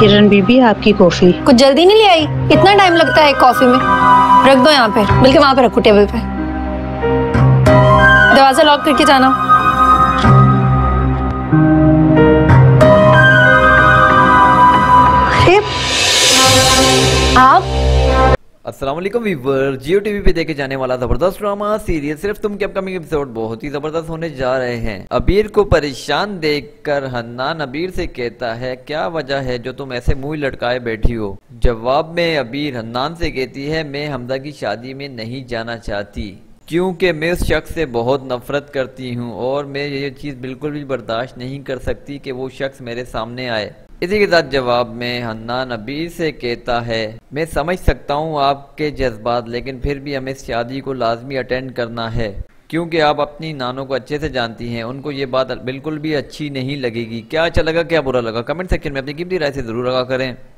किरण बीबी आपकी कॉफी। कुछ जल्दी नहीं ले आई? कितना टाइम लगता है एक कॉफी में? रख दो यहाँ पे, बल्कि वहां पे रखो टेबल पे। दरवाजा लॉक करके जाना। आप अस्सलाम वालेकुम व्यूअर, जियो टीवी पे देखे जाने वाला जबरदस्त ड्रामा सीरियल सिर्फ तुम के अपकमिंग एपिसोड बहुत ही जबरदस्त होने जा रहे हैं। अबीर को परेशान देखकर हन्नान अबीर से कहता है, क्या वजह है जो तुम ऐसे मुंह लटकाए बैठी हो? जवाब में अबीर हन्नान से कहती है, मैं हमजा की शादी में नहीं जाना चाहती क्योंकि मैं उस शख्स से बहुत नफरत करती हूँ और मैं ये चीज़ बिल्कुल भी बर्दाश्त नहीं कर सकती कि वो शख्स मेरे सामने आए। इसी के साथ जवाब में हन्नान अबीर से कहता है, मैं समझ सकता हूँ आपके जज्बात, लेकिन फिर भी हमें इस शादी को लाजमी अटेंड करना है क्योंकि आप अपनी नानों को अच्छे से जानती हैं, उनको ये बात बिल्कुल भी अच्छी नहीं लगेगी। क्या अच्छा लगा क्या बुरा लगा, कमेंट सेक्शन में अपनी कीमती राय से ज़रूर लगा करें।